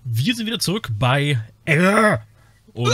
Wir sind wieder zurück bei und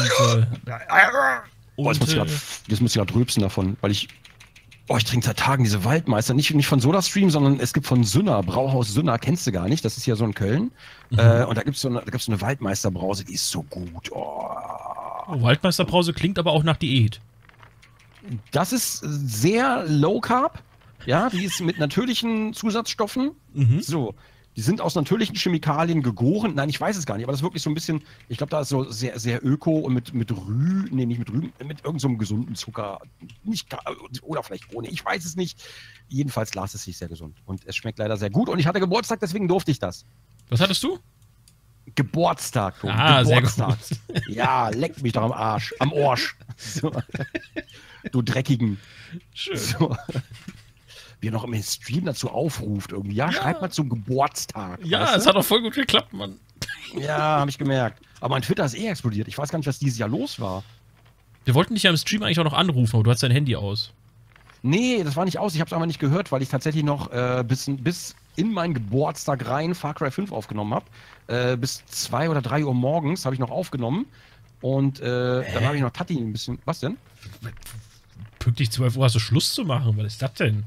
jetzt muss ich gerade rülpsen davon, weil ich trinke seit Tagen diese Waldmeister, nicht von SodaStream, sondern es gibt von Sünner, Brauhaus Sünner, kennst du gar nicht, das ist ja so in Köln. Und da gibt's so eine Waldmeisterbrause, die ist so gut. Waldmeisterbrause klingt aber auch nach Diät. Das ist sehr low carb, ja, die ist mit natürlichen Zusatzstoffen, so. Die sind aus natürlichen Chemikalien gegoren. Nein, ich weiß es gar nicht, aber das ist wirklich so ein bisschen, ich glaube, da ist so sehr, sehr öko und mit irgendeinem so gesunden Zucker. Oder vielleicht ohne, ich weiß es nicht. Jedenfalls las es sich sehr gesund. Und es schmeckt leider sehr gut. Und ich hatte Geburtstag, deswegen durfte ich das. Was hattest du? Geburtstag, Tobi. Geburtstag. Sehr gut. Ja, leck mich doch am Arsch. Am Orsch. So. Du Dreckigen. Schön. So. Wie er noch im Stream dazu aufruft irgendwie. Ja, schreibt mal zum Geburtstag. Ja, es hat auch voll gut geklappt, Mann. Ja, habe ich gemerkt. Aber mein Twitter ist explodiert. Ich weiß gar nicht, was dieses Jahr los war. Wir wollten dich ja im Stream eigentlich auch noch anrufen, aber du hast dein Handy aus. Nee, das war nicht aus. Ich habe es aber nicht gehört, weil ich tatsächlich noch bis in meinen Geburtstag rein Far Cry 5 aufgenommen habe. Bis 2 oder 3 Uhr morgens habe ich noch aufgenommen. Und dann habe ich noch Tati ein bisschen... Was denn? Pünktlich 12 Uhr hast du Schluss zu machen. Was ist das denn?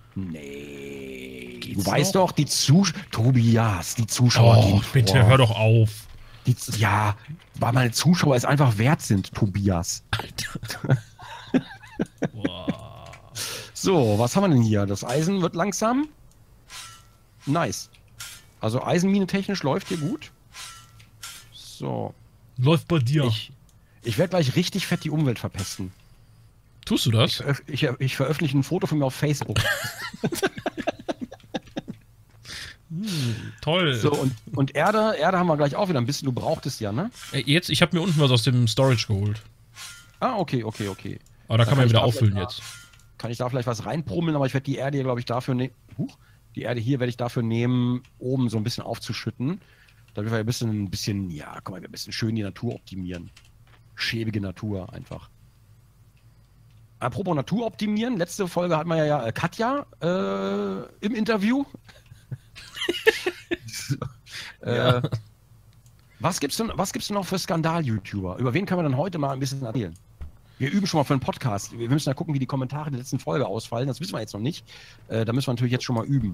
Nee. Geht's du weißt noch? doch, die Zuschauer gehen bitte, vor. hör doch auf. Ja, weil meine Zuschauer es einfach wert sind, Tobias. Alter. Boah. So, was haben wir denn hier? Das Eisen wird langsam. Nice. Also Eisenmine technisch läuft hier gut. So. Läuft bei dir. Ich werde gleich richtig fett die Umwelt verpesten. Tust du das? Ich veröffentliche ein Foto von mir auf Facebook. Toll. So, und Erde haben wir gleich auch wieder ein bisschen. Du brauchtest ja, ne? Jetzt, ich habe mir unten was aus dem Storage geholt. Ah, okay. Aber da kann man ich wieder da auffüllen vielleicht jetzt. Kann ich da vielleicht was reinbrummeln, aber ich werde die Erde hier, glaube ich, dafür nehmen. Die Erde hier werde ich dafür nehmen, oben so ein bisschen aufzuschütten. Damit wir ein bisschen, ein bisschen schön die Natur optimieren. Schäbige Natur einfach. Apropos Natur optimieren, letzte Folge hatten wir ja Katja im Interview. Ja. Was gibt's denn noch für Skandal-YouTuber? Über wen können wir dann heute mal ein bisschen erzählen? Wir üben schon mal für einen Podcast. Wir müssen ja gucken, wie die Kommentare der letzten Folge ausfallen. Das wissen wir jetzt noch nicht. Da müssen wir natürlich jetzt schon mal üben.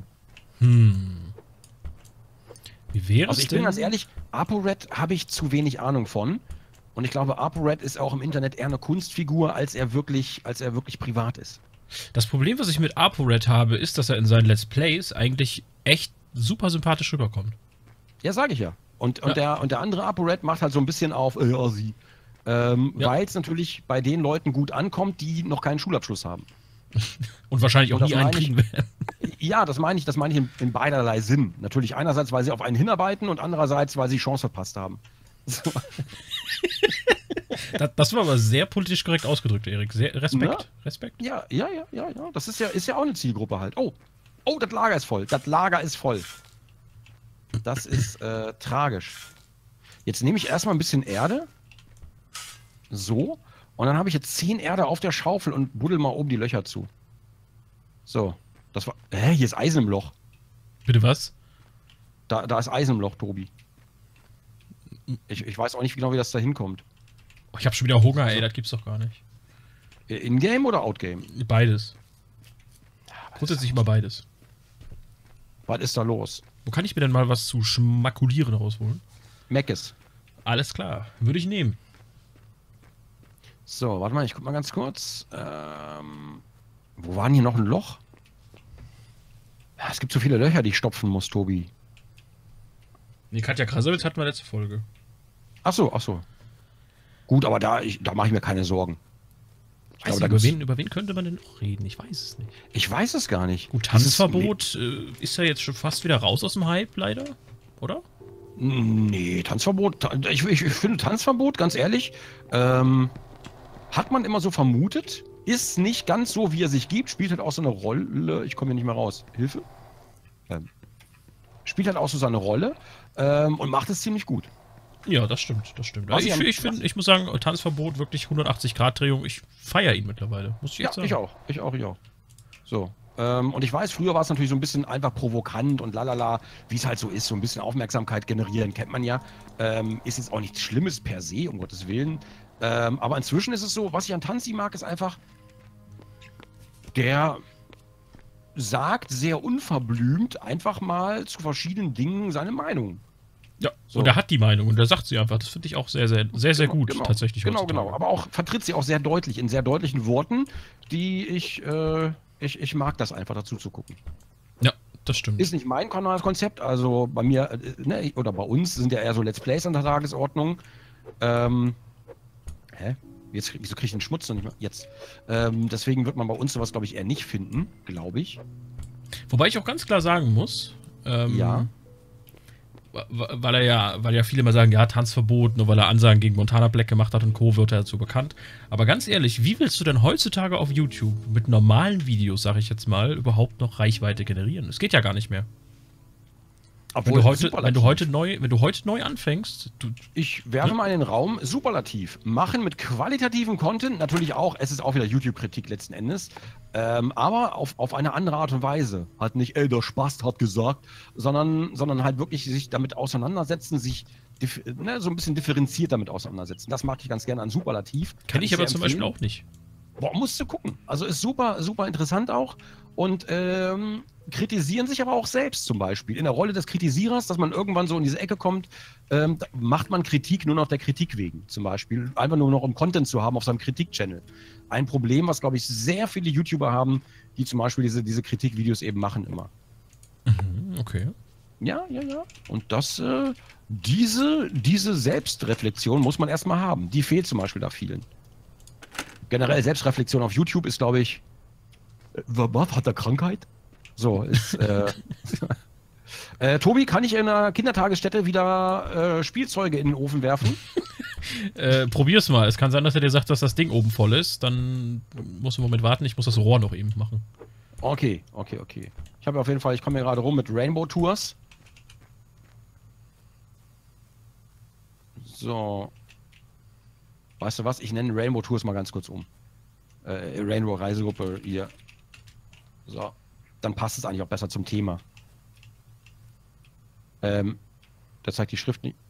Wie wäre es Also ich denn? bin ganz ehrlich, ApoRed habe ich zu wenig Ahnung von. Und ich glaube, ApoRed ist auch im Internet eher eine Kunstfigur, als er wirklich privat ist. Das Problem, was ich mit ApoRed habe, ist, dass er in seinen Let's Plays eigentlich echt super sympathisch rüberkommt. Ja, sage ich ja. Und der andere ApoRed macht halt so ein bisschen auf Assi. Weil es natürlich bei den Leuten gut ankommt, die noch keinen Schulabschluss haben. Und wahrscheinlich auch Und nie das einen meine ich- kriegen werden. Ja, das meine ich in beiderlei Sinn. Natürlich einerseits, weil sie auf einen hinarbeiten und andererseits, weil sie Chance verpasst haben. So. Das war aber sehr politisch korrekt ausgedrückt, Erik. Sehr, Respekt. Ja. Respekt. Ja. Das ist ja auch eine Zielgruppe halt. Oh, das Lager ist voll. Das ist tragisch. Jetzt nehme ich erstmal ein bisschen Erde. So. Und dann habe ich jetzt 10 Erde auf der Schaufel und buddel mal oben die Löcher zu. So. Das war. Hier ist Eisen im Loch. Bitte was? Da ist Eisen im Loch, Tobi. Ich weiß auch nicht genau, wie das da hinkommt. Oh, ich habe schon wieder Hunger, ey. Das gibt's doch gar nicht. In-game oder Out-game? Beides. Grundsätzlich immer beides. Was ist da los? Wo kann ich mir denn mal was zu schmakulieren rausholen? Meckes. Alles klar. Würde ich nehmen. So, warte mal, ich guck mal ganz kurz. Wo war denn hier noch ein Loch? Ja, es gibt so viele Löcher, die ich stopfen muss, Tobi. Nee, Katja Krasowitz hatten wir letzte Folge. Ach so. Gut, aber da mache ich mir keine Sorgen. Ich glaube, da Über wen könnte man denn noch reden? Ich weiß es nicht. Ich weiß es gar nicht. Gut, Tanzverbot ist ja jetzt schon fast wieder raus aus dem Hype, leider. Oder? Nee, Tanzverbot. Ich finde Tanzverbot, ganz ehrlich, hat man immer so vermutet. Ist nicht ganz so, wie er sich gibt. Spielt halt auch so eine Rolle. Ich komme hier nicht mehr raus. Hilfe? Spielt halt auch so seine Rolle und macht es ziemlich gut. Ja, das stimmt. Was Also ich ich muss sagen, Tanzverbot, wirklich 180-Grad-Drehung. Ich feiere ihn mittlerweile. Muss ich Ja, jetzt sagen. ich auch. So. Und ich weiß, früher war es natürlich so ein bisschen einfach provokant und lalala, wie es halt so ist, so ein bisschen Aufmerksamkeit generieren, kennt man ja. Ist jetzt auch nichts Schlimmes per se, um Gottes Willen. Aber inzwischen ist es so, was ich an Tanzi mag, ist einfach, der sagt sehr unverblümt einfach mal zu verschiedenen Dingen seine Meinung. Ja, so. Und er hat die Meinung und er sagt sie einfach. Das finde ich auch sehr, sehr, sehr, sehr gut Genau, tatsächlich. Genau. Aber auch vertritt sie auch sehr deutlich, in sehr deutlichen Worten, die ich mag das einfach dazu zu gucken. Ja, das stimmt. Ist nicht mein Konzept, also bei mir, ne, oder bei uns sind ja eher so Let's Plays an der Tagesordnung. Wieso kriege ich den Schmutz noch nicht mehr? Jetzt. Deswegen wird man bei uns sowas, glaube ich, eher nicht finden, glaube ich. Wobei ich auch ganz klar sagen muss, ja. Weil ja viele mal sagen, ja, Tanzverbot, nur weil er Ansagen gegen Montana Black gemacht hat und Co. wird er dazu bekannt. Aber ganz ehrlich, wie willst du denn heutzutage auf YouTube mit normalen Videos, sag ich jetzt mal, überhaupt noch Reichweite generieren? Es geht ja gar nicht mehr. Obwohl, wenn du heute neu anfängst. Ich werfe mal in den Raum, Superlativ. Machen mit qualitativen Content, natürlich auch, es ist auch wieder YouTube-Kritik letzten Endes, aber auf eine andere Art und Weise. Halt nicht, der Spast hat gesagt, sondern halt wirklich sich damit auseinandersetzen, sich so ein bisschen differenziert damit auseinandersetzen. Das mag ich ganz gerne an Superlativ. Kenne ich aber zum Beispiel auch nicht. Boah, musst du gucken. Also ist super, super interessant auch. Und kritisieren sich aber auch selbst zum Beispiel. In der Rolle des Kritisierers, dass man irgendwann so in diese Ecke kommt, macht man Kritik nur noch der Kritik wegen. Zum Beispiel einfach nur noch um Content zu haben auf seinem Kritik-Channel. Ein Problem, was, glaube ich, sehr viele YouTuber haben, die zum Beispiel diese Kritikvideos eben machen immer. Okay. Ja. Und diese Selbstreflexion muss man erstmal haben. Die fehlt zum Beispiel da vielen. Generell Selbstreflexion auf YouTube ist, glaube ich, was, hat er Krankheit? So, ist, Tobi, kann ich in einer Kindertagesstätte wieder Spielzeuge in den Ofen werfen? Probier's mal. Es kann sein, dass er dir sagt, dass das Ding oben voll ist. Dann musst du einen Moment warten. Ich muss das Rohr noch eben machen. Okay. Ich habe auf jeden Fall, ich komme hier gerade rum mit Rainbow Tours. So. Weißt du was? Ich nenne Rainbow Tours mal ganz kurz um. Rainbow Reisegruppe hier. So. Dann passt es eigentlich auch besser zum Thema. Da zeigt die Schrift nicht.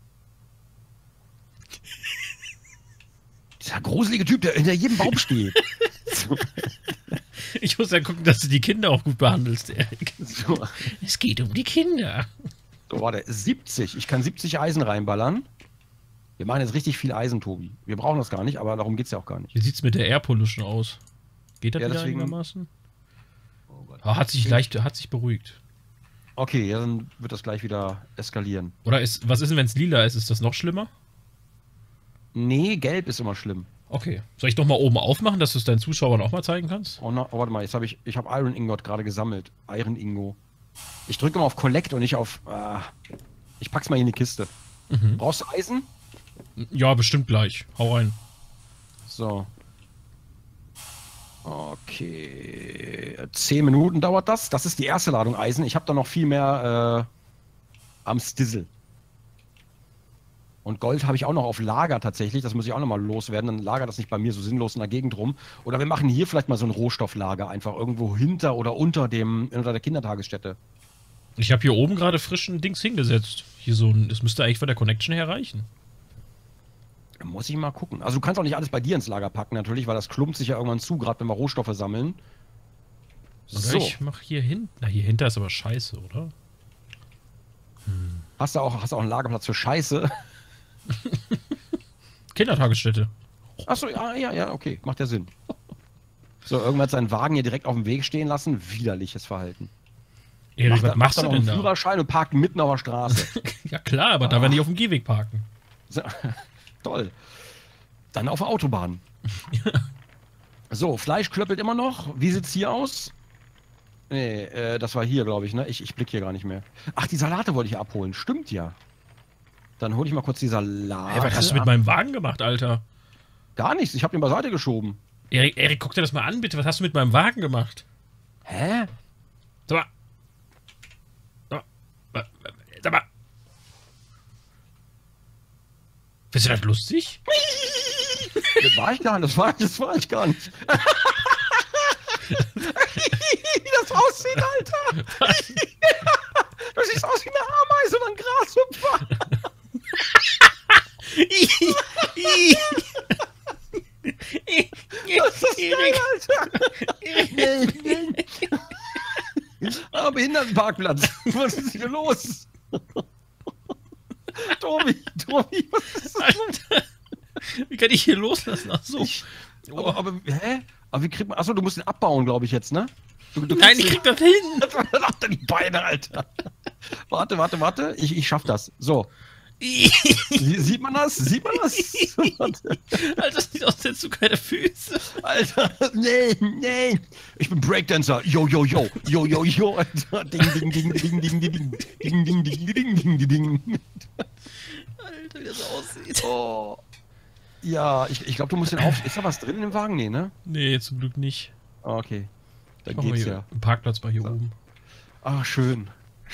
Dieser gruselige Typ, der hinter jedem Baum steht. So. Ich muss ja gucken, dass du die Kinder auch gut behandelst, Erik. So. Es geht um die Kinder. So, warte. 70. Ich kann 70 Eisen reinballern. Wir machen jetzt richtig viel Eisen, Tobi. Wir brauchen das gar nicht, aber darum geht es ja auch gar nicht. Wie sieht's mit der Air Pollution aus? Geht das wieder einigermaßen? Hat sich beruhigt. Okay, ja, dann wird das gleich wieder eskalieren. Oder was ist denn, wenn es lila ist? Ist das noch schlimmer? Nee, gelb ist immer schlimm. Okay. Soll ich doch mal oben aufmachen, dass du es deinen Zuschauern auch mal zeigen kannst? Oh, warte mal, jetzt habe ich Iron Ingot gerade gesammelt. Iron Ingo. Ich drücke mal auf Collect und nicht auf... ich pack's mal in die Kiste. Brauchst du Eisen? Ja, bestimmt gleich. Hau rein. So. Okay. 10 Minuten dauert das. Das ist die erste Ladung Eisen. Ich habe da noch viel mehr am Stizzle. Und Gold habe ich auch noch auf Lager tatsächlich. Das muss ich auch noch mal loswerden. Dann lagert das nicht bei mir so sinnlos in der Gegend rum. Oder wir machen hier vielleicht mal so ein Rohstofflager. Einfach irgendwo hinter oder unter der Kindertagesstätte. Ich habe hier oben gerade frischen Dings hingesetzt. Das müsste eigentlich von der Connection her reichen. Muss ich mal gucken. Also du kannst auch nicht alles bei dir ins Lager packen natürlich, weil das klumpt sich ja irgendwann zu, gerade wenn wir Rohstoffe sammeln. So. Ich mach hier hinten. Na, hier hinter ist aber scheiße, oder? Hast du auch einen Lagerplatz für Scheiße? Kindertagesstätte. Achso, ja, okay. Macht ja Sinn. So, irgendwann hat seinen Wagen hier direkt auf dem Weg stehen lassen. Widerliches Verhalten. Erik, was machst du denn da? Führerschein und parkt mitten auf der Straße. Ja klar, aber da werden die auf dem Gehweg parken. So, toll. Dann auf der Autobahn. So, Fleisch klöppelt immer noch. Wie sieht's hier aus? Nee, das war hier, glaube ich, ne? Ich blick hier gar nicht mehr. Ach, die Salate wollte ich abholen. Stimmt ja. Dann hole ich mal kurz die Salate. Hey, was hast du mit meinem Wagen gemacht, Alter? Gar nichts, ich habe den beiseite geschoben. Erik, guck dir das mal an, bitte. Was hast du mit meinem Wagen gemacht? Hä? Sag mal. Sag mal. Findest du das lustig? Das war ich gar nicht. Das war ich gar nicht. das aussieht, Alter! Du siehst aus wie eine Ameise oder ein Grashüpfer! Das ist geil, Alter! Ah, Behindertenparkplatz! Was ist hier los? Tobi, was ist das? Alter, wie kann ich hier loslassen? Ach so. Aber, hä? Aber wie kriegt man. Achso, du musst ihn abbauen, glaube ich jetzt, ne? Nein, ich krieg das hin! Alter, die Beine, Alter! Warte. Ich schaff das. So. Sieht man das? Warte. Alter, das sieht aus, als hättest du keine Füße. Alter, nee. Ich bin Breakdancer. Yo. Alter. Ding. Ding. Alter, wie das aussieht. Oh. Ja, ich glaube, du musst den auf. Ist da was drin im Wagen? Nee, ne? Nee, zum Glück nicht. Okay. Dann Machen wir geht's hier ja. einen Parkplatz mal hier oben. Ach, schön.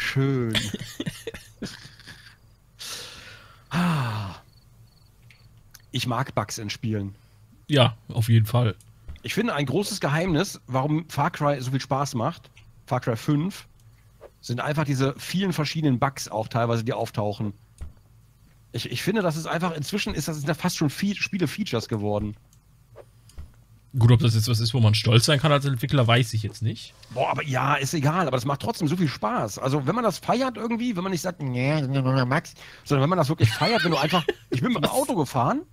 Ich mag Bugs in Spielen. Ja, auf jeden Fall. Ich finde, ein großes Geheimnis, warum Far Cry so viel Spaß macht, Far Cry 5, sind einfach diese vielen verschiedenen Bugs auch teilweise, die auftauchen. Ich finde, das ist einfach, inzwischen sind da fast schon Spiele-Features geworden. Gut, ob das jetzt was ist, wo man stolz sein kann als Entwickler, weiß ich jetzt nicht. Boah, aber ja, ist egal, aber das macht trotzdem so viel Spaß. Also, wenn man das feiert irgendwie, wenn man nicht sagt, nee, Max, sondern wenn man das wirklich feiert, wenn du einfach, ich bin mit dem Auto gefahren,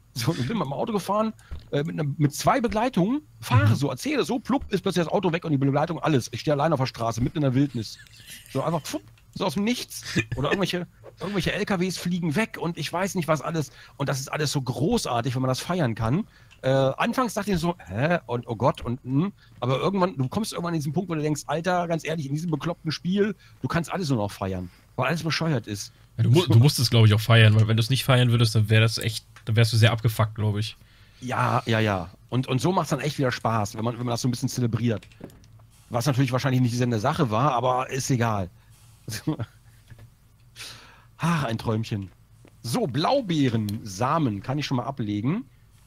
mit 2 Begleitungen, fahre so, erzähle so, plupp, ist plötzlich das Auto weg und die Begleitung, alles. Ich stehe allein auf der Straße, mitten in der Wildnis. So einfach, pfupp, so aus dem Nichts. Oder irgendwelche LKWs fliegen weg und ich weiß nicht was alles. Und das ist alles so großartig, wenn man das feiern kann. Anfangs dachte ich so, hä? Und oh Gott, aber du kommst irgendwann an diesen Punkt, wo du denkst, Alter, ganz ehrlich, in diesem bekloppten Spiel, du kannst alles nur noch feiern, weil alles bescheuert ist. Ja, du musst es, glaube ich, auch feiern, weil wenn du es nicht feiern würdest, dann wärst du sehr abgefuckt, glaube ich. Ja. Und so macht es dann echt wieder Spaß, wenn man das so ein bisschen zelebriert. Was natürlich wahrscheinlich nicht die Sache war, aber ist egal. Ach, ein Träumchen. So, Blaubeeren, Samen kann ich schon mal ablegen.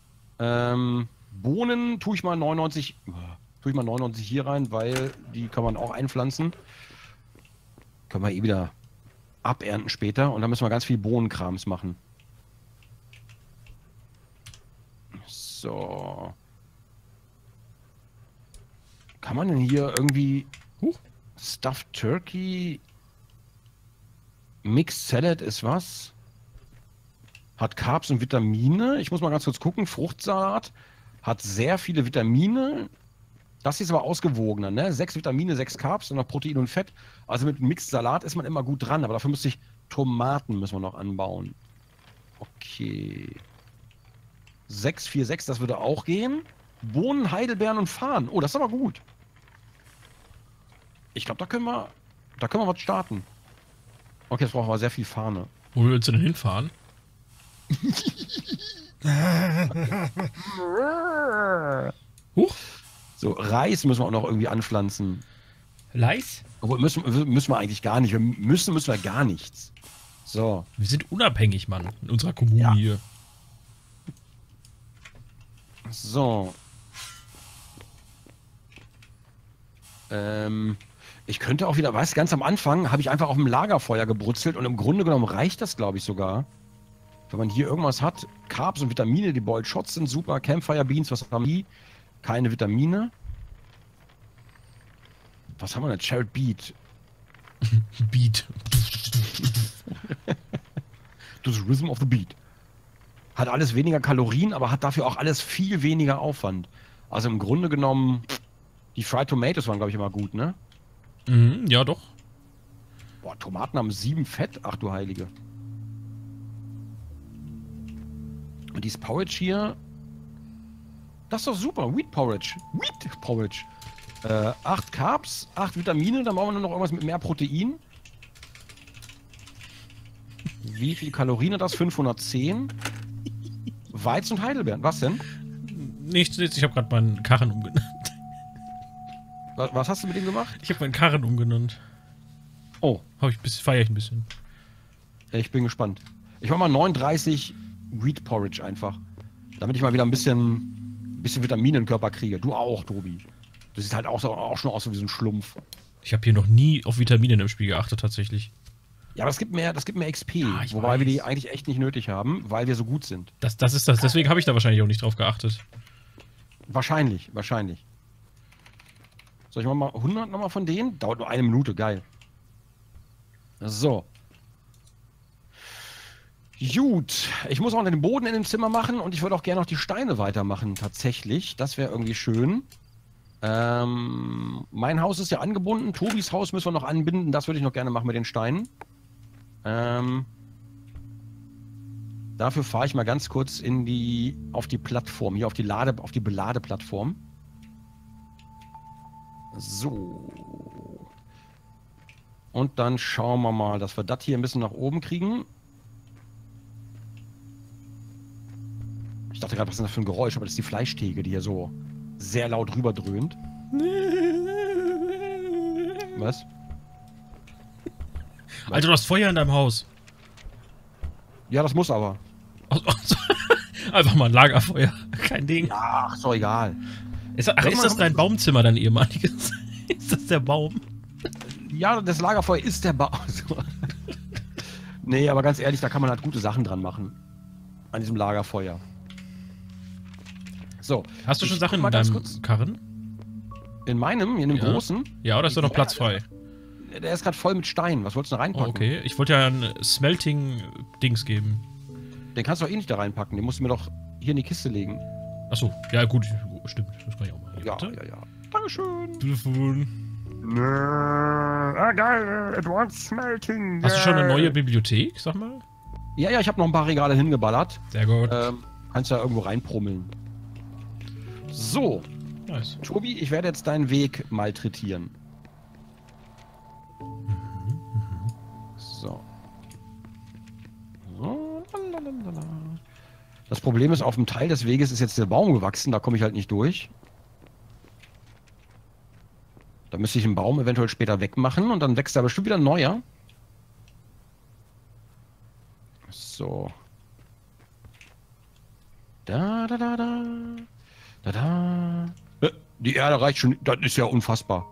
Bohnen tue ich mal 99 hier rein, weil die kann man auch einpflanzen. Können wir wieder abernten später und dann müssen wir ganz viel Bohnenkrams machen. So. Kann man denn hier irgendwie Stuffed Turkey Mixed Salad ist was? Hat Carbs und Vitamine. Ich muss mal ganz kurz gucken. Fruchtsalat hat sehr viele Vitamine. Das hier ist aber ausgewogener, ne? 6 Vitamine, 6 Carbs und noch Protein und Fett. Also mit Mixed Salat ist man immer gut dran, aber dafür müsste ich Tomaten müssen wir noch anbauen. Okay. 6, 4, 6, das würde auch gehen. Bohnen, Heidelbeeren und Farn. Oh, das ist aber gut. Ich glaube, da können wir was starten. Okay, jetzt brauchen wir sehr viel Fahne. Wo willst du denn hinfahren? Huch. So, Reis müssen wir auch noch irgendwie anpflanzen. Reis? Obwohl, müssen wir eigentlich gar nicht. Müssen wir gar nichts. So. Wir sind unabhängig, Mann, in unserer Kommune hier. So. Ich könnte auch wieder, weißt du, ganz am Anfang habe ich einfach auf dem Lagerfeuer gebrutzelt und im Grunde genommen reicht das, glaube ich, sogar. Wenn man hier irgendwas hat, Carbs und Vitamine, die Boiled Shots sind super, Campfire Beans, was haben die? Keine Vitamine. Was haben wir denn? Cherry Beet. Beat. Das Rhythm of the Beat. Hat alles weniger Kalorien, aber hat dafür auch alles viel weniger Aufwand. Also im Grunde genommen, die Fried Tomatoes waren, glaube ich, immer gut, ne? Mhm, ja, doch. Boah, Tomaten haben 7 Fett. Ach du Heilige. Und dieses Porridge hier, das ist doch super. Wheat Porridge. 8 Carbs, 8 Vitamine, dann brauchen wir nur noch irgendwas mit mehr Protein. Wie viel Kalorien hat das? 510. Weizen und Heidelbeeren. Was denn? Nichts, ich habe gerade meinen Karren umgenannt. Was hast du mit dem gemacht? Ich habe meinen Karren umgenannt. Oh. Feiere ich ein bisschen. Ich bin gespannt. Ich mach mal 39 Wheat Porridge einfach. Damit ich mal wieder ein bisschen Vitamine im Körper kriege. Du auch, Tobi. Du siehst halt auch schon aus wie so ein Schlumpf. Ich habe hier noch nie auf Vitamine im Spiel geachtet, tatsächlich. Ja, aber das gibt mehr XP, Ja, wobei wir die eigentlich echt nicht nötig haben, weil wir so gut sind. Das ist das. Deswegen habe ich da wahrscheinlich auch nicht drauf geachtet. Wahrscheinlich. Soll ich mal 100 nochmal von denen? Dauert nur 1 Minute, geil. So. Gut, ich muss auch den Boden in dem Zimmer machen und ich würde auch gerne noch die Steine weitermachen, tatsächlich. Das wäre irgendwie schön. Mein Haus ist ja angebunden, Tobis Haus müssen wir noch anbinden, das würde ich noch gerne machen mit den Steinen. Dafür fahre ich mal ganz kurz auf die Plattform, hier auf die Beladeplattform. So. Und dann schauen wir mal, dass wir das hier ein bisschen nach oben kriegen. Ich dachte gerade, was ist denn das für ein Geräusch? Aber das ist die Fleischtheke, die hier so sehr laut rüber dröhnt. Was? Alter, du hast Feuer in deinem Haus. Ja, das muss aber. Einfach mal ein Lagerfeuer. Kein Ding. Ja, ach, ist doch egal. Ist das dein Baumzimmer, dein ehemaliges? Ist das der Baum? Ja, das Lagerfeuer ist der Baum. Nee, aber ganz ehrlich, da kann man halt gute Sachen dran machen. An diesem Lagerfeuer. So. Hast du schon Sachen in deinem Karren? In dem großen? Ja, oder ist da noch Platz frei? Der ist gerade voll mit Steinen. Was wolltest du da reinpacken? Oh, okay, ich wollte ja ein Smelting-Dings geben. Den kannst du doch eh nicht da reinpacken. Den musst du mir doch hier in die Kiste legen. Achso, ja gut, stimmt. Das kann ich auch mal. Ja. Dankeschön. Telefon. Geil. Advanced Smelting. Hast du schon eine neue Bibliothek, sag mal? Ja, ich habe noch ein paar Regale hingeballert. Sehr gut. Kannst ja irgendwo reinprummeln. So. Nice. Tobi, ich werde jetzt deinen Weg malträtieren. So. Das Problem ist, auf dem Teil des Weges ist jetzt der Baum gewachsen, da komme ich halt nicht durch. Da müsste ich den Baum eventuell später wegmachen und dann wächst da bestimmt wieder ein neuer. So. Da. Die Erde reicht schon, das ist ja unfassbar.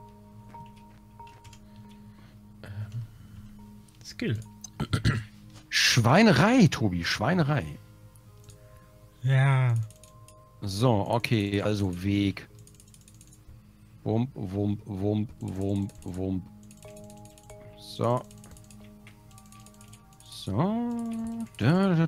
Skill. Schweinerei, Tobi, Schweinerei. Ja. So, okay, also Weg. Wump, wump, wump, wump, wump. So. So. Da.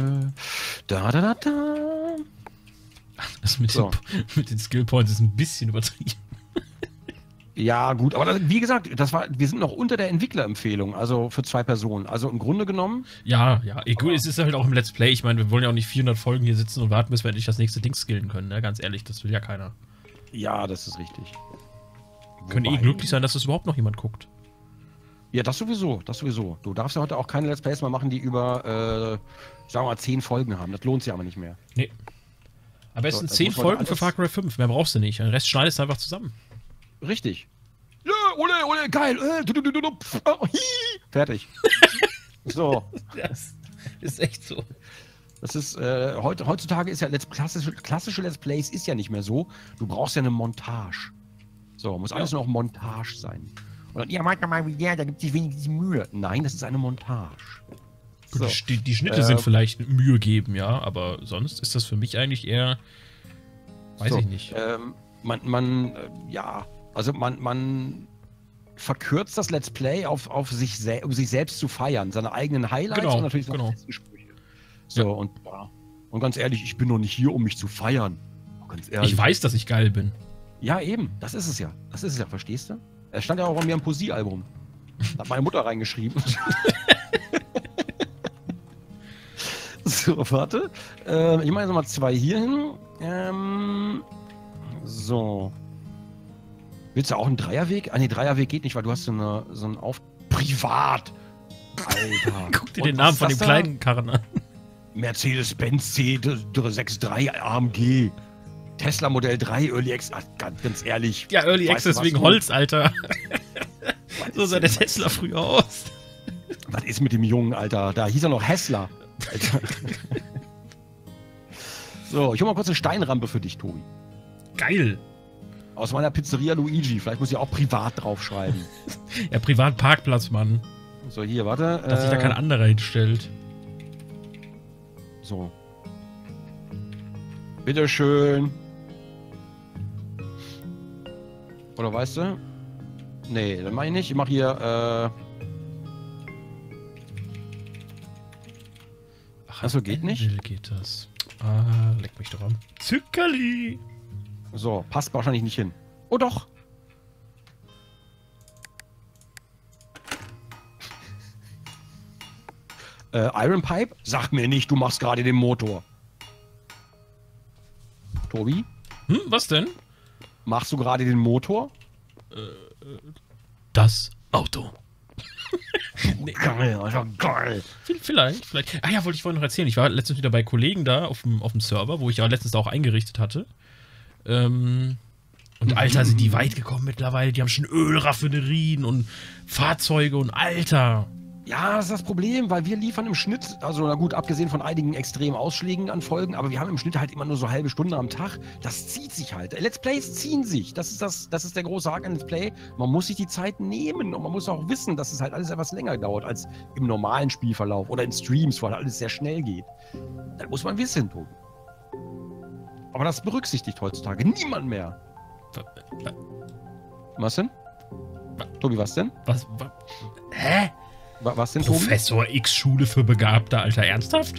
Das mit den Skill Points ist ein bisschen übertrieben. Ja, gut, aber wie gesagt, wir sind noch unter der Entwicklerempfehlung, also für 2 Personen. Also im Grunde genommen. Ja, gut, es ist halt auch im Let's Play. Ich meine, wir wollen ja auch nicht 400 Folgen hier sitzen und warten, bis wir endlich das nächste Ding skillen können. Ne? Ganz ehrlich, das will ja keiner. Ja, das ist richtig. Können eh glücklich sein, dass das überhaupt noch jemand guckt. Ja, das sowieso. Du darfst ja heute auch keine Let's Plays mehr machen, die über, sagen wir mal, 10 Folgen haben. Das lohnt sich aber nicht mehr. Nee. Am besten 10 Folgen für Far Cry 5. Mehr brauchst du nicht. Den Rest schneidest du einfach zusammen. Richtig. Ja, ole, geil. Fertig. So. Das ist echt so. Das ist, heutzutage ist ja klassische Let's Plays ist ja nicht mehr so. Du brauchst ja eine Montage. So, muss alles nur noch Montage sein. Und dann, ja, meint mal, wie der, da gibt sich wenigstens Mühe. Nein, das ist eine Montage. Gut, So. die Schnitte sind vielleicht Mühe geben, ja, aber sonst ist das für mich eigentlich eher, weiß ich nicht. Man verkürzt das Let's Play um sich selbst zu feiern, seine eigenen Highlights und natürlich seine letzten Sprüche. So, und ganz ehrlich, ich bin noch nicht hier, um mich zu feiern. Ganz ehrlich. Ich weiß, dass ich geil bin. Ja, eben, das ist es ja, verstehst du? Es stand ja auch bei mir im Poesiealbum. Da hat meine Mutter reingeschrieben. So, warte. Ich mache jetzt nochmal 2 hier hin. So. Willst du auch einen Dreierweg? Ah, nee, Dreierweg geht nicht, weil du hast so einen Privat. Alter. Guck dir den Namen von dem kleinen Karren an. Mercedes-Benz C63 AMG. Tesla Modell 3 Early Access. Ganz ehrlich. Ja, Early Access wegen Holz, Alter. So sah der Tesla früher aus. Was ist mit dem Jungen, Alter? Da hieß er noch Hessler. So, ich hol mal kurz eine Steinrampe für dich, Tobi. Geil. Aus meiner Pizzeria Luigi. Vielleicht muss ich auch privat draufschreiben. Ja, Privatparkplatz, Mann. So, hier, warte. Dass sich da kein anderer hinstellt. So. Bitteschön. Oder weißt du? Nee, dann mach ich nicht. Ich mach hier, Achso, geht nicht? Geht das. Ah, leck mich doch am Zuckerli. So, passt wahrscheinlich nicht hin. Oh doch. Iron Pipe? Sag mir nicht, du machst gerade den Motor. Tobi? Was denn? Machst du gerade den Motor? Das Auto. Nee. Geil, Alter, geil. Vielleicht. Ah ja, wollte ich vorhin noch erzählen. Ich war letztens wieder bei Kollegen da auf dem Server, wo ich ja letztens auch eingerichtet hatte. Und Alter, sind die weit gekommen mittlerweile. Die haben schon Ölraffinerien und Fahrzeuge und Alter. Ja, das ist das Problem, weil wir liefern im Schnitt, also na gut, abgesehen von einigen extremen Ausschlägen an Folgen, aber wir haben im Schnitt halt immer nur so halbe Stunde am Tag. Das zieht sich halt. Let's Plays ziehen sich. Das ist der große Haken an Let's Play. Man muss sich die Zeit nehmen und man muss auch wissen, dass es halt alles etwas länger dauert als im normalen Spielverlauf oder in Streams, wo halt alles sehr schnell geht. Das muss man wissen, Tobi. Aber das berücksichtigt heutzutage niemand mehr. Was denn? Tobi, was denn? Was? Hä? Was denn, Tobi? Professor X Schule für Begabte, Alter, ernsthaft?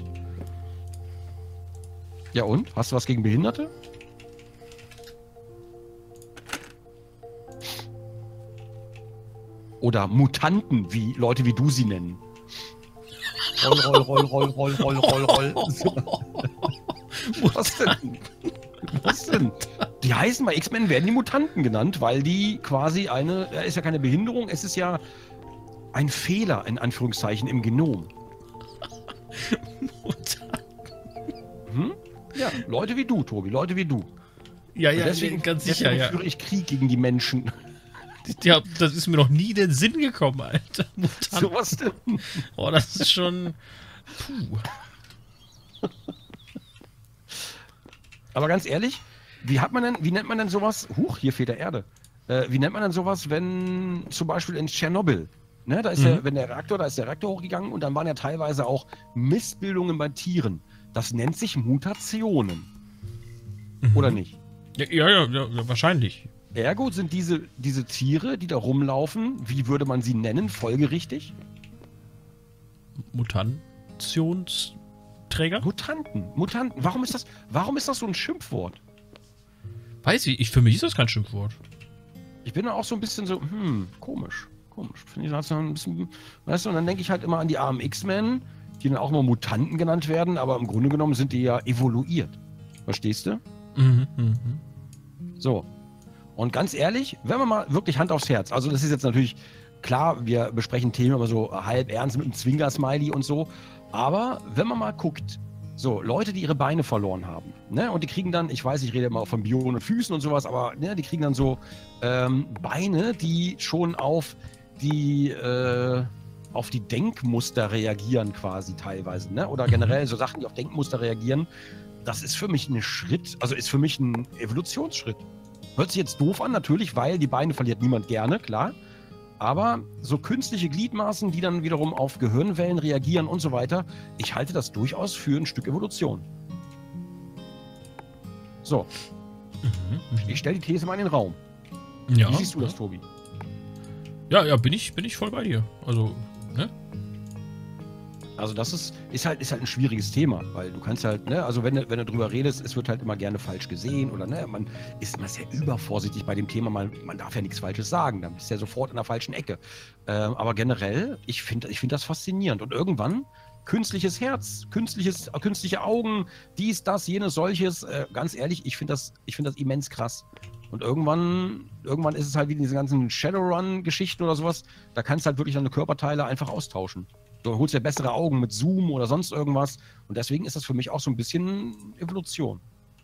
Ja und? Hast du was gegen Behinderte? Oder Mutanten, wie Leute wie du sie nennen. Roll. Was denn? Was denn? Die heißen bei X-Men, werden die Mutanten genannt, weil die quasi ist ja keine Behinderung, es ist ja ein Fehler, in Anführungszeichen, im Genom. Ja, Leute wie du, Tobi, Leute wie du. Ja, deswegen, ganz sicher, ja. führe ich Krieg gegen die Menschen. Ja, das ist mir noch nie in den Sinn gekommen, Alter. Mutant. So was denn? Oh, das ist schon... Puh. Aber ganz ehrlich, wie nennt man denn sowas? Huch, hier fehlt der Erde. Wie nennt man denn sowas, wenn zum Beispiel in Tschernobyl, ne, da ist da ist der Reaktor hochgegangen und dann waren ja teilweise auch Missbildungen bei Tieren. Das nennt sich Mutationen. Oder nicht? Ja, wahrscheinlich. Ergo sind diese Tiere, die da rumlaufen, wie würde man sie nennen, folgerichtig? Mutationsträger? Mutanten. Warum ist das so ein Schimpfwort? Weiß ich, für mich ist das kein Schimpfwort. Ich bin da auch so ein bisschen so, komisch. Finde ich das so ein bisschen, weißt du, und dann denke ich halt immer an die armen X-Men, die dann auch immer Mutanten genannt werden, aber im Grunde genommen sind die ja evoluiert. Verstehst du? So. Und ganz ehrlich, wenn man mal wirklich Hand aufs Herz, also das ist jetzt natürlich klar, wir besprechen Themen immer so halb ernst mit einem Zwinker-Smiley und so, aber wenn man mal guckt, so, Leute, die ihre Beine verloren haben, ne, und die kriegen dann, ich weiß, ich rede immer von bionischen Füßen und sowas, aber ne, die kriegen dann so Beine, die schon auf die Denkmuster reagieren quasi teilweise, ne, oder generell so Sachen, die auf Denkmuster reagieren. Das ist für mich ist für mich ein Evolutionsschritt. Hört sich jetzt doof an, natürlich, weil die Beine verliert niemand gerne, klar. Aber so künstliche Gliedmaßen, die dann wiederum auf Gehirnwellen reagieren und so weiter, ich halte das durchaus für ein Stück Evolution. So. Ich stelle die These mal in den Raum. Ja. Wie siehst du das, Tobi? Ja, bin ich voll bei dir. Also, ne? Also das ist halt ein schwieriges Thema, weil du kannst halt, ne, also wenn du drüber redest, es wird halt immer gerne falsch gesehen oder ne, man ist immer sehr übervorsichtig bei dem Thema, man darf ja nichts Falsches sagen, dann bist du ja sofort in der falschen Ecke. Aber generell, ich finde das faszinierend und irgendwann künstliches Herz, künstliche Augen, dies, das, jenes, solches, ganz ehrlich, ich finde das immens krass. Und irgendwann ist es halt wie diese ganzen Shadowrun-Geschichten oder sowas, da kannst du halt wirklich deine Körperteile einfach austauschen. Du holst ja bessere Augen mit Zoom oder sonst irgendwas. Und deswegen ist das für mich auch so ein bisschen Evolution.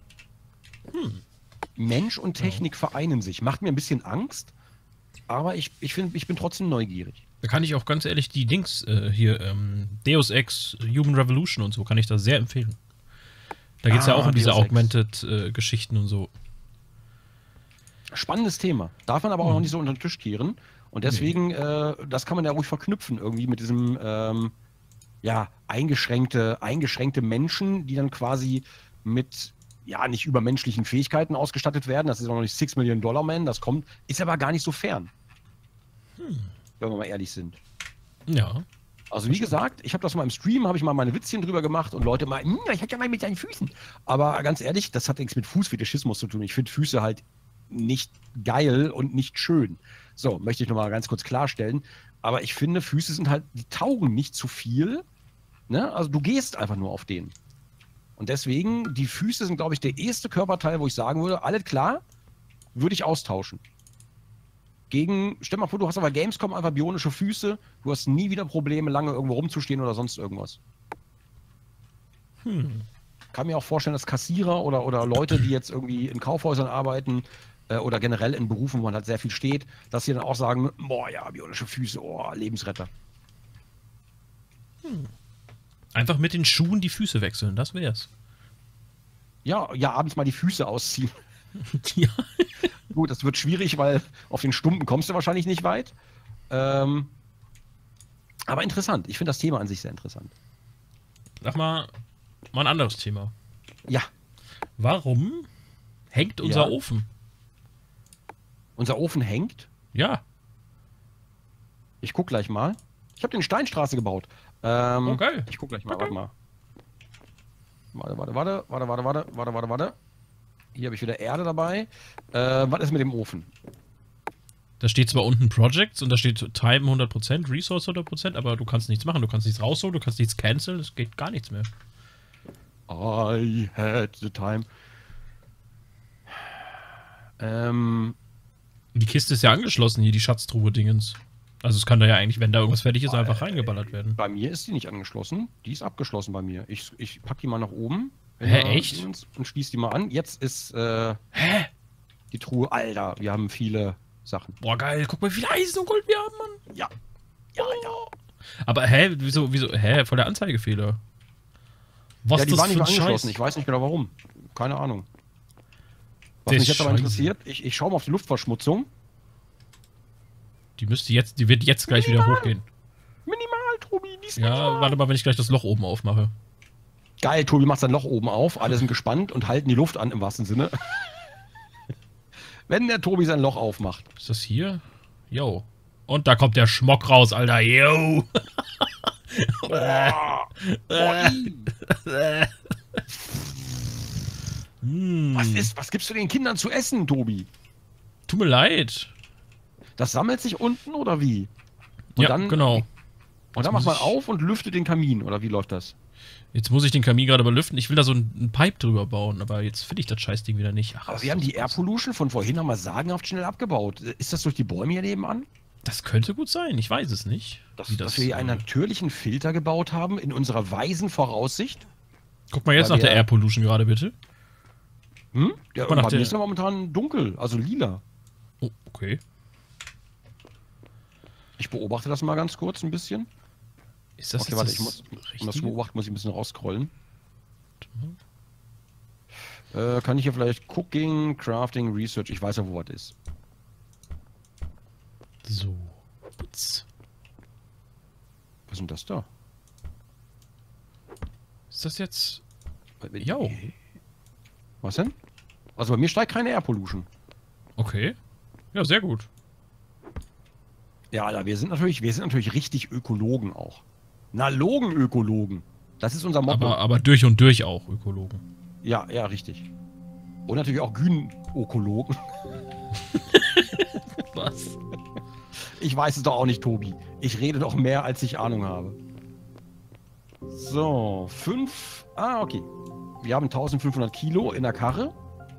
Mensch und Technik vereinen sich. Macht mir ein bisschen Angst, aber ich bin trotzdem neugierig. Da kann ich auch ganz ehrlich die Dings Deus Ex, Human Revolution und so, kann ich da sehr empfehlen. Da geht es ja auch um diese Augmented-Geschichten und so. Spannendes Thema. Darf man aber auch noch nicht so unter den Tisch kehren. Und deswegen, das kann man ja ruhig verknüpfen irgendwie mit diesem, ja, eingeschränkte Menschen, die dann quasi mit, ja, nicht übermenschlichen Fähigkeiten ausgestattet werden. Das ist auch noch nicht $6 Million Man, das kommt, ist aber gar nicht so fern. Wenn wir mal ehrlich sind. Ja. Also wie gesagt, ich habe das mal im Stream, habe ich mal meine Witzchen drüber gemacht und Leute mal, ich hatte ja mal mit seinen Füßen. Aber ganz ehrlich, das hat nichts mit Fußfetischismus zu tun. Ich finde Füße halt nicht geil und nicht schön. So, möchte ich nochmal ganz kurz klarstellen. Aber ich finde, Füße sind halt, die taugen nicht zu viel. Ne? Also du gehst einfach nur auf denen. Und deswegen, die Füße sind, glaube ich, der erste Körperteil, wo ich sagen würde, alles klar, würde ich austauschen. Stell mal vor, du hast aber Gamescom einfach bionische Füße, du hast nie wieder Probleme, lange irgendwo rumzustehen oder sonst irgendwas. Kann mir auch vorstellen, dass Kassierer oder Leute, die jetzt irgendwie in Kaufhäusern arbeiten oder generell in Berufen, wo man halt sehr viel steht, dass sie dann auch sagen, boah, ja, bionische Füße, oh, Lebensretter. Einfach mit den Schuhen die Füße wechseln, das wär's. Ja, abends mal die Füße ausziehen. Ja. Gut, das wird schwierig, weil auf den Stumpen kommst du wahrscheinlich nicht weit. Aber interessant. Ich finde das Thema an sich sehr interessant. Sag mal ein anderes Thema. Ja. Warum hängt unser Ofen? Unser Ofen hängt? Ja. Ich guck gleich mal. Ich habe den Steinstraße gebaut. Oh, geil. Ich guck gleich mal, warte mal. Warte. Hier habe ich wieder Erde dabei. Was ist mit dem Ofen? Da steht zwar unten Projects und da steht Time 100%, Resource 100%, aber du kannst nichts machen, du kannst nichts rausholen, du kannst nichts canceln, es geht gar nichts mehr. I had the time. Die Kiste ist ja angeschlossen hier, die Schatztruhe-Dingens. Also es kann da ja eigentlich, wenn da irgendwas fertig ist, einfach reingeballert werden. Bei mir ist die nicht angeschlossen. Die ist abgeschlossen bei mir. Ich pack die mal nach oben. Hä, echt? Und schließ die mal an. Jetzt ist die Truhe. Alter, wir haben viele Sachen. Boah, geil, guck mal, wie viel Eisen und Gold wir haben, Mann. Ja. Aber wieso, voll der Anzeigefehler. Was Ja, die das waren nicht für mehr ein angeschlossen. Scheiß? Ich weiß nicht genau warum. Keine Ahnung. Was Das mich jetzt aber Scheiße. interessiert, ich schaue mal auf die Luftverschmutzung. Die wird jetzt gleich wieder hochgehen. Minimal, Tobi, die ist Ja, minimal. warte mal, wenn ich gleich das Loch oben aufmache. Geil, Tobi macht sein Loch oben auf. Alle sind gespannt und halten die Luft an, im wahrsten Sinne. Wenn der Tobi sein Loch aufmacht. Ist das hier? Yo. Und da kommt der Schmock raus, Alter. Yo. Was gibst du den Kindern zu essen, Tobi? Tut mir leid. Das sammelt sich unten oder wie? Und Ja, dann, genau. Und dann macht man auf und lüftet den Kamin, oder wie läuft das? Jetzt muss ich den Kamin gerade belüften. Ich will da so ein Pipe drüber bauen, aber jetzt finde ich das Scheißding wieder nicht. Ach, Aber wir haben die Air Pollution von vorhin nochmal sagenhaft schnell abgebaut. Ist das durch die Bäume hier nebenan? das könnte gut sein. Ich weiß es nicht. Dass wir hier einen natürlichen Filter gebaut haben in unserer weisen Voraussicht? Guck mal jetzt Weil nach der wir- Air Pollution gerade, bitte. Hm? Ja, Guck mal nach bei mir der- ist ja momentan dunkel, also lila. Oh, okay. Ich beobachte das mal ganz kurz ein bisschen. Ist das Okay, jetzt warte, das um das zu Richtige? beobachten, muss ich ein bisschen rausscrollen. Kann ich hier vielleicht Cooking, Crafting, Research, ich weiß ja, wo was ist. So. Putz. Was ist denn das da? Ist das jetzt... Jo. Was denn? Also bei mir steigt keine Air Pollution. Okay. Ja, sehr gut. Ja, Alter, wir sind natürlich richtig Ökologen auch. Nalogen-Ökologen. Das ist unser Motto. Aber durch und durch auch Ökologen. Ja, richtig. Und natürlich auch Gynökologen. Was? Ich weiß es doch auch nicht, Tobi. Ich rede doch mehr, als ich Ahnung habe. So, 5. Ah, okay. Wir haben 1500 Kilo in der Karre.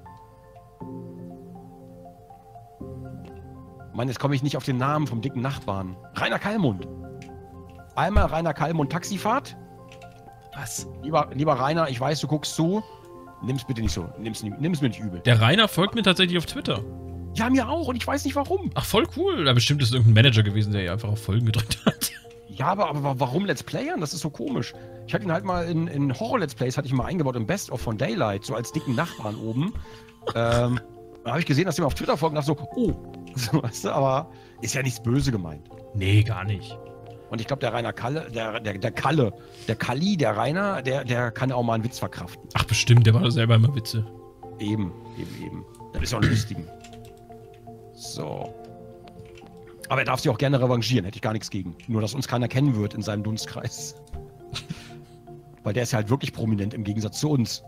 Mann, jetzt komme ich nicht auf den Namen vom dicken Nachbarn. Rainer Kallmund. Einmal Rainer Kallmund Taxifahrt. Was? Lieber Rainer, ich weiß, du guckst zu. Nimm's bitte nicht so. Nimm's mir nicht übel. Der Rainer folgt mir tatsächlich auf Twitter. Ja, mir auch und ich weiß nicht warum. Ach, voll cool. Da bestimmt ist irgendein Manager gewesen, der hier einfach auf Folgen gedrückt hat. Ja, aber warum Let's Playern? Das ist so komisch. Ich hatte ihn halt mal in Horror-Let's Plays hatte ich mal eingebaut im Best-of von Daylight, so als dicken Nachbarn oben. Da habe ich gesehen, dass die mir auf Twitter folgen und dachte so, oh, so, weißt du, aber ist ja nichts böse gemeint. Nee, gar nicht. Und ich glaube, der Rainer Kalle, der Kalli, der Rainer, der kann auch mal einen Witz verkraften. Ach, bestimmt, der war doch selber immer Witze. Eben. Das ist auch ein lustigen. So. Aber er darf sich auch gerne revanchieren, hätte ich gar nichts gegen. Nur, dass uns keiner kennen wird in seinem Dunstkreis. Weil der ist ja halt wirklich prominent im Gegensatz zu uns.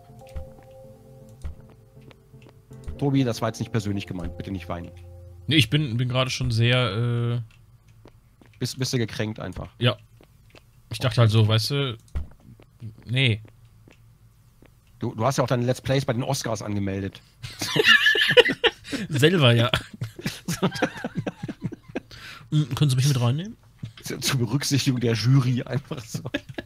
Tobi, das war jetzt nicht persönlich gemeint. Bitte nicht weinen. Nee, ich bin gerade schon sehr, Bist du gekränkt einfach? ja. Ich dachte halt so, weißt du, nee. Du hast ja auch deine Let's Plays bei den Oscars angemeldet. Selber, ja. Können Sie mich mit reinnehmen? Zur Berücksichtigung der Jury einfach so.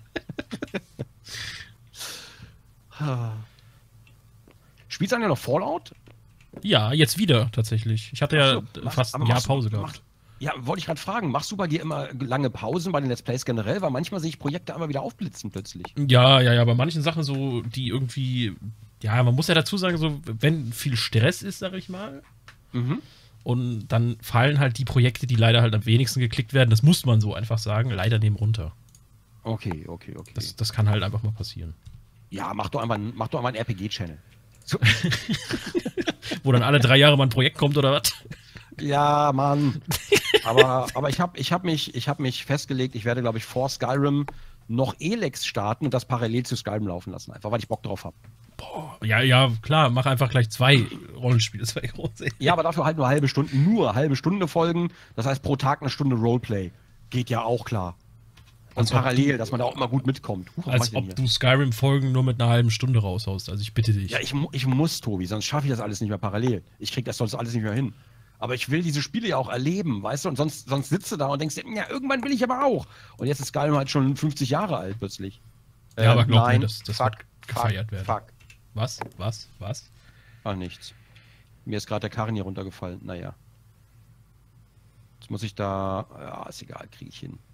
Spielst du eigentlich noch Fallout? Ja, jetzt wieder tatsächlich. Ich hatte ja so, fast ein Jahr Pause gehabt. Ja, wollte ich gerade fragen, machst du bei dir immer lange Pausen bei den Let's Plays generell? Weil manchmal sehe ich Projekte einmal wieder aufblitzen plötzlich. Ja, bei manchen Sachen so, die irgendwie, ja, man muss ja dazu sagen, so, wenn viel Stress ist, sag ich mal, und dann fallen halt die Projekte, die leider halt am wenigsten geklickt werden, das muss man so einfach sagen, leider nehmen runter. Okay. Das kann halt einfach mal passieren. Ja, mach doch einmal einen RPG-Channel. So. Wo dann alle 3 Jahre mal ein Projekt kommt, oder was? Ja, Mann. Aber ich hab mich festgelegt, ich werde, glaube ich, vor Skyrim noch Elex starten und das parallel zu Skyrim laufen lassen. Einfach, weil ich Bock drauf habe. Boah, ja, klar, mach einfach gleich 2 Rollenspiele, das wäre groß. Ja, aber dafür halt nur halbe Stunde Folgen. Das heißt, pro Tag eine Stunde Roleplay. Geht ja auch klar. Und Als parallel, dass man da auch immer gut mitkommt. Als ob du Skyrim-Folgen nur mit einer halben Stunde raushaust. Also ich bitte dich. Ja, ich muss, Tobi, sonst schaffe ich das alles nicht mehr parallel. Ich krieg das sonst alles nicht mehr hin. Aber ich will diese Spiele ja auch erleben, weißt du? Und sonst sitzt du da und denkst dir, ja, irgendwann will ich aber auch. Und jetzt ist Skyrim halt schon 50 Jahre alt plötzlich. Ja, aber glaub mir, das fuck, wird gefeiert werden. Fuck. Was? Ach, nichts. Mir ist gerade der Karren hier runtergefallen. Naja. Jetzt muss ich da... Ja, ist egal, kriege ich hin.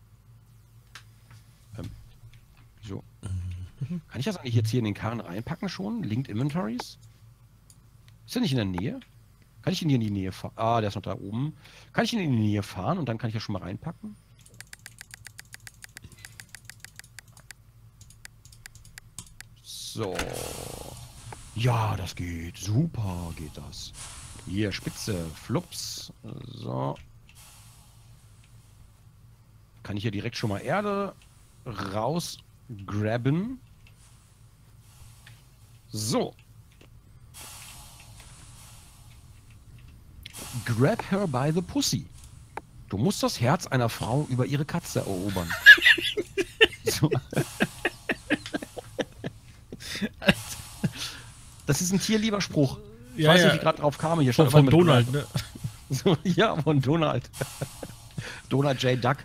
Wieso? Kann ich das eigentlich jetzt hier in den Karren reinpacken schon? Linked Inventories? Ist der nicht in der Nähe? Kann ich ihn hier in die Nähe fahren? Ah, der ist noch da oben. Kann ich ihn in die Nähe fahren und dann kann ich das schon mal reinpacken? So. Ja, das geht. Super geht das. Hier, Spitze. Flups. So. Kann ich hier direkt schon mal Erde rausgraben. So. Grab her by the pussy. Du musst das Herz einer Frau über ihre Katze erobern. So. Das ist ein tierlieber Spruch. Ich weiß nicht, wie ich gerade drauf kam. Hier von Donald, ne? So, ja, von Donald. Donald J. Duck.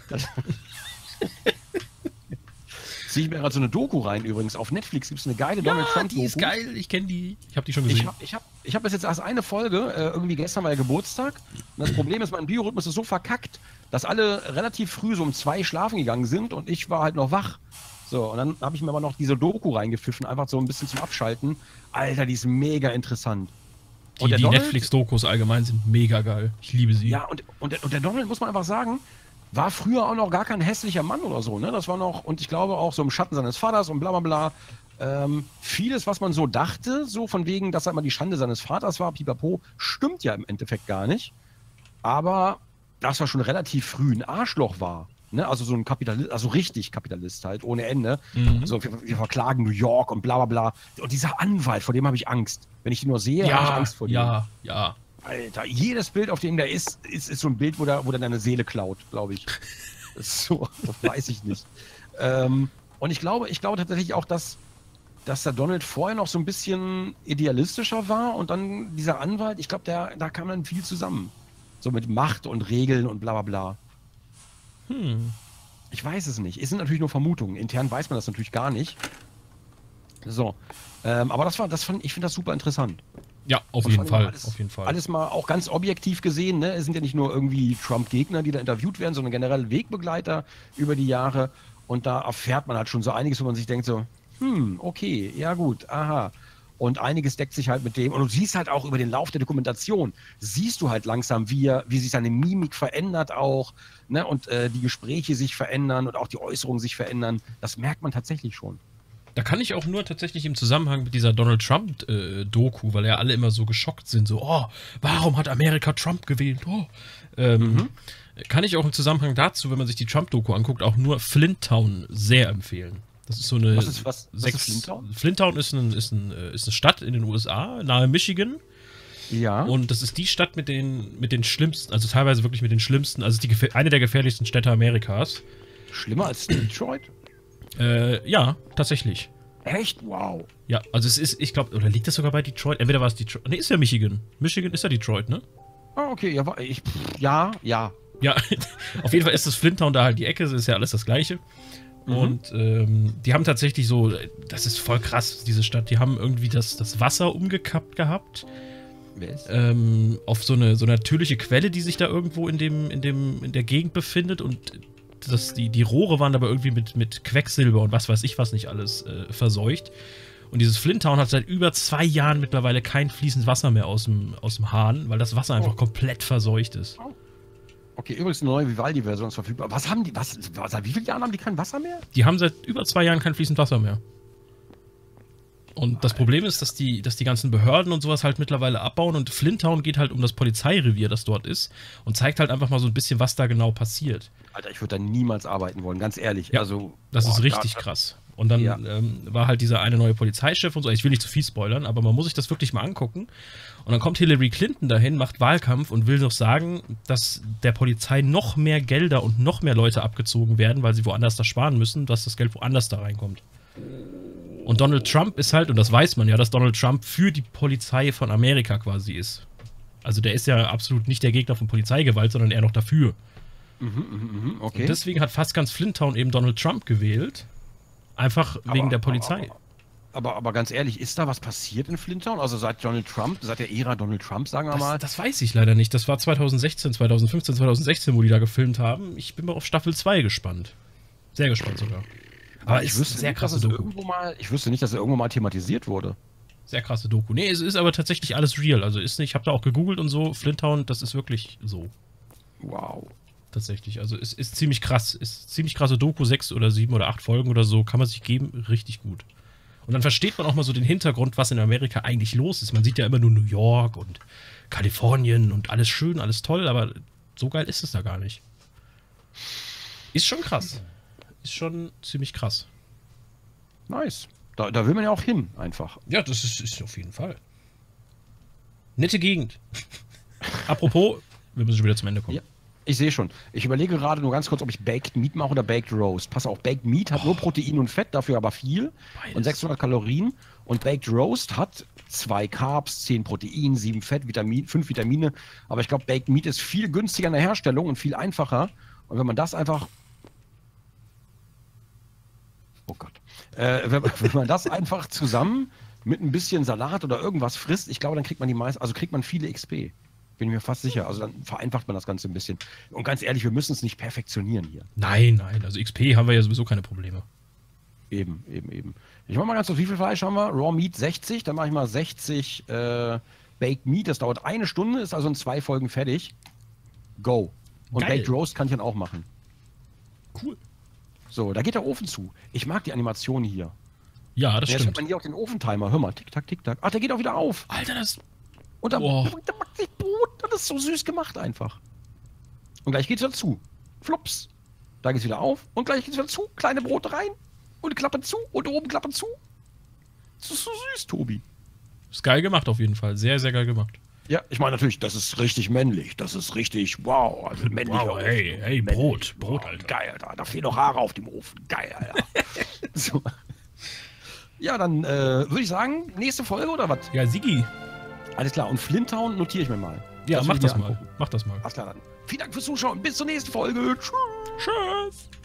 Ziehe ich mir gerade so eine Doku rein übrigens. Auf Netflix gibt es eine geile Donald Trump-Doku. Die ist geil, ich kenne die. Ich habe die schon gesehen. Ich hab bis jetzt erst eine Folge, irgendwie gestern war ja Geburtstag. Und das Problem ist, mein Biorhythmus ist so verkackt, dass alle relativ früh so um 2 schlafen gegangen sind und ich war halt noch wach. So, und dann habe ich mir aber noch diese Doku reingepfiffen, einfach so ein bisschen zum Abschalten. Alter, die ist mega interessant. Die Netflix-Dokus allgemein sind mega geil. Ich liebe sie. Ja, und der Donald, muss man einfach sagen, war früher auch noch gar kein hässlicher Mann oder so, ne? Das war noch, und ich glaube auch so im Schatten seines Vaters und bla bla bla. Vieles, was man so dachte, so von wegen, dass er immer die Schande seines Vaters war, pipapo, stimmt ja im Endeffekt gar nicht. Aber dass er schon relativ früh ein Arschloch war. Ne? Also so ein Kapitalist, also richtig Kapitalist halt, ohne Ende. So, wir verklagen New York und bla bla bla. Und dieser Anwalt, vor dem habe ich Angst. Wenn ich ihn nur sehe, habe ich Angst vor dem. Ja. Alter, jedes Bild, auf dem der ist so ein Bild, wo der deine Seele klaut, glaube ich. So, weiß ich nicht. Und ich glaube tatsächlich auch, dass der Donald vorher noch so ein bisschen idealistischer war und dann dieser Anwalt, ich glaube, da kam dann viel zusammen. So mit Macht und Regeln und bla bla bla. Ich weiß es nicht. Es sind natürlich nur Vermutungen. Intern weiß man das natürlich gar nicht. So. Aber ich finde das super interessant. Ja, auf jeden Fall. Alles mal auch ganz objektiv gesehen, ne? Es sind ja nicht nur irgendwie Trump-Gegner, die da interviewt werden, sondern generell Wegbegleiter über die Jahre. Und da erfährt man halt schon so einiges, wo man sich denkt so, okay, ja gut, aha. Und einiges deckt sich halt mit dem. Und du siehst halt auch über den Lauf der Dokumentation, siehst du halt langsam, wie sich seine Mimik verändert auch, ne? Und die Gespräche sich verändern und auch die Äußerungen sich verändern. Das merkt man tatsächlich schon. Da kann ich auch nur tatsächlich im Zusammenhang mit dieser Donald Trump-Doku, weil ja alle immer so geschockt sind, so, oh, warum hat Amerika Trump gewählt? Oh. Kann ich auch im Zusammenhang dazu, wenn man sich die Trump-Doku anguckt, auch nur Flint Town sehr empfehlen. Das ist so eine. Was ist Flint Town? Flint Town ist eine Stadt in den USA, nahe Michigan. Ja. Und das ist die Stadt mit den schlimmsten, also teilweise wirklich mit den schlimmsten, also eine der gefährlichsten Städte Amerikas. Schlimmer als Detroit? Ja, tatsächlich. Echt? Wow. Ja, also es ist, ich glaube, oder liegt das sogar bei Detroit? Entweder war es Detroit, ne, ist ja Michigan. Michigan ist ja Detroit, ne? Ah, okay, ja. Ja, auf jeden Fall ist das Flint Town da halt die Ecke, ist ja alles das Gleiche. Und die haben tatsächlich so, das ist voll krass, diese Stadt, die haben irgendwie das Wasser umgekappt gehabt. Auf so eine natürliche Quelle, die sich da irgendwo in der Gegend befindet und die Rohre waren aber irgendwie mit Quecksilber und was weiß ich was nicht alles verseucht. Und dieses Flint Town hat seit über 2 Jahren mittlerweile kein fließendes Wasser mehr aus dem Hahn, weil das Wasser einfach komplett verseucht ist. Okay, übrigens eine neue Vivaldi-Version ist verfügbar. Seit wie vielen Jahren haben die kein Wasser mehr? Die haben seit über 2 Jahren kein fließendes Wasser mehr. Und das Problem ist, dass die ganzen Behörden und sowas halt mittlerweile abbauen und Flint Town geht halt um das Polizeirevier, das dort ist und zeigt halt einfach mal so ein bisschen, was da genau passiert. Alter, ich würde da niemals arbeiten wollen, ganz ehrlich. Ja, also, das ist richtig krass. Und dann war halt dieser eine neue Polizeichef und so, ich will nicht zu viel spoilern, aber man muss sich das wirklich mal angucken. Und dann kommt Hillary Clinton dahin, macht Wahlkampf und will noch sagen, dass der Polizei noch mehr Gelder und noch mehr Leute abgezogen werden, weil sie woanders da sparen müssen, dass das Geld woanders da reinkommt. Und Donald Trump ist halt, und das weiß man ja, dass Donald Trump für die Polizei von Amerika quasi ist. Also der ist ja absolut nicht der Gegner von Polizeigewalt, sondern eher noch dafür. Okay. Und deswegen hat fast ganz Flint Town eben Donald Trump gewählt. Einfach wegen der Polizei. Aber ganz ehrlich, ist da was passiert in Flint Town? Also seit der Ära Donald Trump, sagen wir mal? Das weiß ich leider nicht. Das war 2016, 2015, 2016, wo die da gefilmt haben. Ich bin mal auf Staffel 2 gespannt. Sehr gespannt sogar. Aber ich wüsste sehr krasse Doku. Ich wüsste nicht, dass es irgendwo mal thematisiert wurde. Sehr krasse Doku. Nee, es ist aber tatsächlich alles real. Also ist nicht, ich habe da auch gegoogelt und so, Flint Town, das ist wirklich so. Wow. Tatsächlich. Also es ist ziemlich krass. Ist ziemlich krasse Doku, 6 oder 7 oder 8 Folgen oder so, kann man sich geben, richtig gut. Und dann versteht man auch mal so den Hintergrund, was in Amerika eigentlich los ist. Man sieht ja immer nur New York und Kalifornien und alles schön, alles toll, aber so geil ist es da gar nicht. Ist schon krass. Ist schon ziemlich krass. Nice. Da will man ja auch hin, einfach. Ja, das ist auf jeden Fall. Nette Gegend. Apropos, wir müssen schon wieder zum Ende kommen. Ja, ich sehe schon. Ich überlege gerade nur ganz kurz, ob ich Baked Meat mache oder Baked Roast. Pass auf, Baked Meat hat nur Protein und Fett, dafür aber viel. Beides. Und 600 Kalorien. Und Baked Roast hat 2 Carbs, 10 Protein, 7 Fett, 5 Vitamine. Aber ich glaube, Baked Meat ist viel günstiger in der Herstellung und viel einfacher. Und wenn man das einfach... Oh Gott. Wenn man das einfach zusammen mit ein bisschen Salat oder irgendwas frisst, ich glaube, dann kriegt man viele XP. Bin ich mir fast sicher. Also dann vereinfacht man das Ganze ein bisschen. Und ganz ehrlich, wir müssen es nicht perfektionieren hier. Nein. Also XP haben wir ja sowieso keine Probleme. Eben. Ich mache mal ganz so, wie viel Fleisch haben wir? Raw Meat 60, dann mache ich mal 60 Baked Meat. Das dauert 1 Stunde, ist also in 2 Folgen fertig. Go. Und Geil. Baked Roast kann ich dann auch machen. Cool. So, da geht der Ofen zu. Ich mag die Animation hier. Ja, das stimmt. Jetzt hat man hier auch den Ofentimer. Hör mal, tick, tack, tick, tack. Ach, der geht auch wieder auf. Alter, das... Und dann macht sich Brot. Das ist so süß gemacht einfach. Und gleich geht's wieder zu. Flups. Da geht's wieder auf. Und gleich geht's wieder zu. Kleine Brote rein. Und Klappe zu. Und oben Klappe zu. Das ist so süß, Tobi. Ist geil gemacht auf jeden Fall. Sehr, sehr geil gemacht. Ja, ich meine natürlich, das ist richtig männlich. Das ist richtig, wow. Also männlich. Wow, hey, Brot, Alter. Geil, Alter. Da fehlen noch Haare auf dem Ofen. Geil, Alter. So. Ja, dann würde ich sagen, nächste Folge oder was? Ja, Sigi. Alles klar. Und Flint Town notiere ich mir mal. Ja, mach das mal. Mach das mal. Alles klar dann. Vielen Dank fürs Zuschauen. Bis zur nächsten Folge. Tschüss. Tschüss.